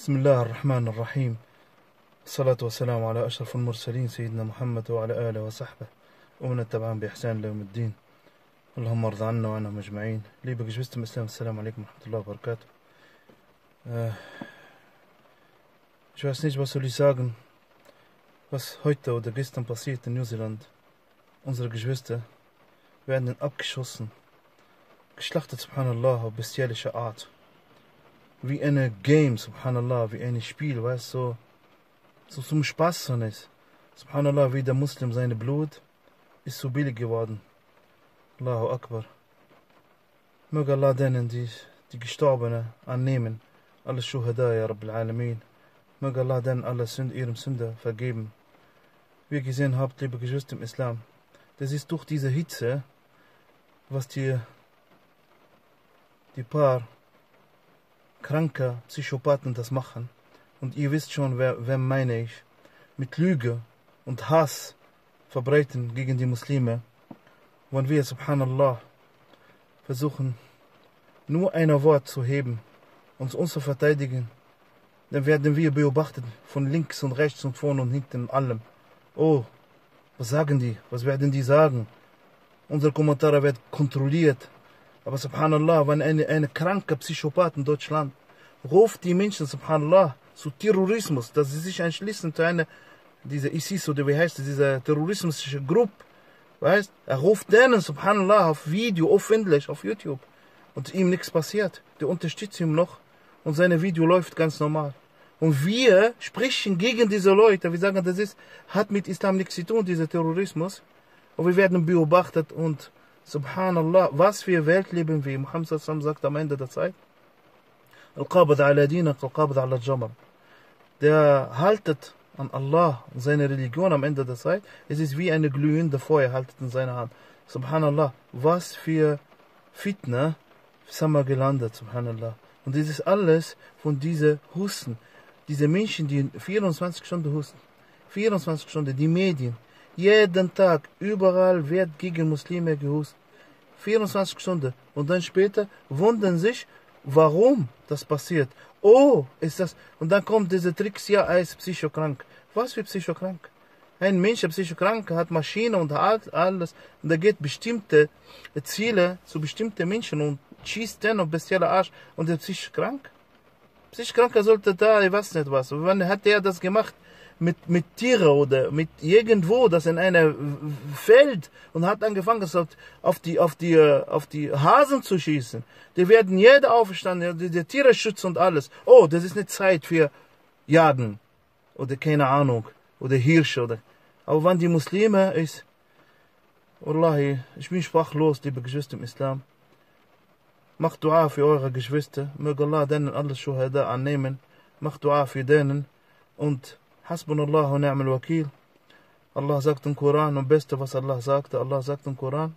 بسم الله الرحمن الرحيم. الصلاة والسلام على أشرف المرسلين سيدنا محمد وعلى آله وصحبه ومن اتبعهم بإحسان ليوم الدين. اللهم ارض عنا وعنهم أجمعين. Liebe Geschwister im Islam, Assalamu alaikum wa rahmatullahi wa barakatuh. Ich weiß nicht, was soll ich sagen, was heute oder gestern passiert in New Zealand. Unsere Geschwister werden abgeschossen, geschlachtet, subhanallah, auf bestialische Art. Wie eine Game, subhanallah, wie ein Spiel, weißt du, so zum Spaß so ist. Subhanallah, wie der Muslim seine Blut ist so billig geworden. Allahu Akbar. Möge Allah denen, die Gestorbenen annehmen, alle Shuhada, ya Rabbil Alamin. Möge Allah denen alle ihrem Sünder vergeben. Wie ihr gesehen habt, liebe Geschwister im Islam, das ist durch diese Hitze, was die paar kranke Psychopathen das machen. Und ihr wisst schon, wer meine ich, mit Lüge und Hass verbreiten gegen die Muslime. Wenn wir, subhanallah, versuchen, nur ein Wort zu heben und uns zu verteidigen, dann werden wir beobachtet von links und rechts und vorne und hinten und allem. Oh, was sagen die? Was werden die sagen? Unsere Kommentare werden kontrolliert. Aber subhanallah, wenn eine kranke Psychopath in Deutschland ruft die Menschen, subhanallah, zu Terrorismus, dass sie sich anschließen zu diese ISIS oder wie heißt es, diese terroristische Gruppe, weißt, er ruft denen, subhanallah, auf Video, öffentlich, auf YouTube, und ihm nichts passiert. Der unterstützt ihn noch und seine Video läuft ganz normal. Und wir sprechen gegen diese Leute, wir sagen, hat mit Islam nichts zu tun, dieser Terrorismus, und wir werden beobachtet und subhanallah, was für Welt leben wir? Muhammad sallam sagt am Ende der Zeit, Al-Qabad ala dinak, Al-Qabad ala Jamr. Der haltet an Allah und seine Religion am Ende der Zeit. Es ist wie eine glühende Feuer, haltet in seiner Hand. Subhanallah, was für Fitna sind wir gelandet, subhanallah. Und das ist alles von diesen Husten. Diese Menschen, die 24 Stunden husten. 24 Stunden, die Medien. Jeden Tag, überall wird gegen Muslime gehustet. 24 Stunden. Und dann später wundern sich, warum das passiert. Oh, ist das. Und dann kommt diese Tricks, ja, er ist psychokrank. Was für psychokrank? Ein Mensch, der psychokrank hat Maschine und alles. Und er geht bestimmte Ziele zu bestimmten Menschen und schießt den auf bestiale Arsch. Und der psychokrank? Psychokranker sollte da, ich weiß nicht was. Wann hat der das gemacht? Mit Tieren oder mit irgendwo, das in einem Feld, und hat angefangen, auf die Hasen zu schießen. Die werden jeder aufstanden, die Tiere schützen und alles. Oh, das ist nicht Zeit für Jagen oder keine Ahnung oder Hirsche oder. Aber wenn die Muslime ist, Wallahi, ich bin sprachlos, liebe Geschwister im Islam. Macht Dua für eure Geschwister, möge Allah denen alles Shuhada annehmen. Macht Dua für denen und Hasbunallah wa ni'mal wakil. Allah sagt im Koran, und Beste, was Allah sagte, Allah sagt im Koran,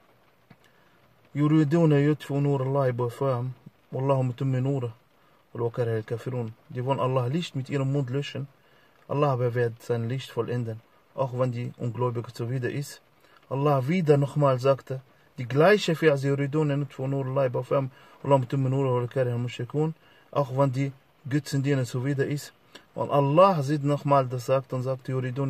Yuriduna yutfu nur Allah bafahum, Wallahu mutimmi nura, wal kariha al-kafirun. Die wollen Allah Licht mit ihrem Mund löschen. Allah aber wird sein Licht vollenden, auch wenn die Ungläubige zuwider ist. Allah wieder nochmal sagte, die gleiche Vers, Yuriduna yutfu nur Allah bafahum, Wallahu mutimmi nura, wal kariha al-mushrikun, auch wenn die Götzendiener zuwider ist. Und Allah sieht nochmal das sagt und sagt,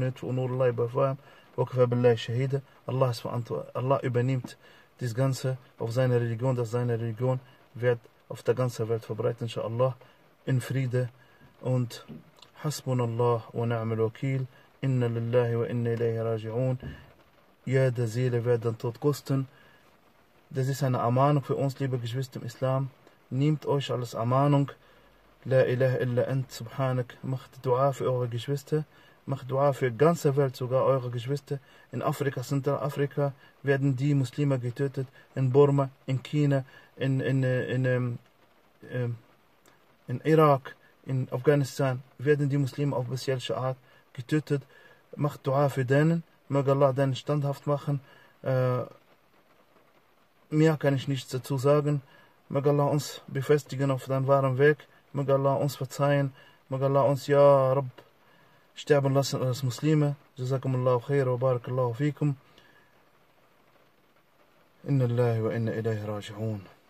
Allah übernimmt das Ganze auf seine Religion, dass seine Religion wird auf der ganzen Welt verbreitet, inshallah, in Friede. Und Hasbunallah wa ni'mal wakil, inna lillahi wa inna ilayhi raji'un. Jede Seele wird den Tod kosten. Das ist eine Ermahnung für uns, liebe Geschwister im Islam. Nehmt euch als Ermahnung. La ilaha illa ant, subhanak. Macht Dua für eure Geschwister. Macht Dua für die ganze Welt, sogar eure Geschwister. In Afrika, Zentralafrika werden die Muslime getötet. In Burma, in China, in Irak, in Afghanistan werden die Muslime auf bestialische Art getötet. Macht Dua für denen. Möge Allah denen standhaft machen. Mehr kann ich nichts dazu sagen. Möge Allah uns befestigen auf den wahren Weg. Möge Allah uns verzeihen, möge Allah uns, ja Rabb, sterben lassen als Muslime. Jazakumullahu khair wa barakallahu fikum. Inna lillahi wa inna ilayhi raji'un.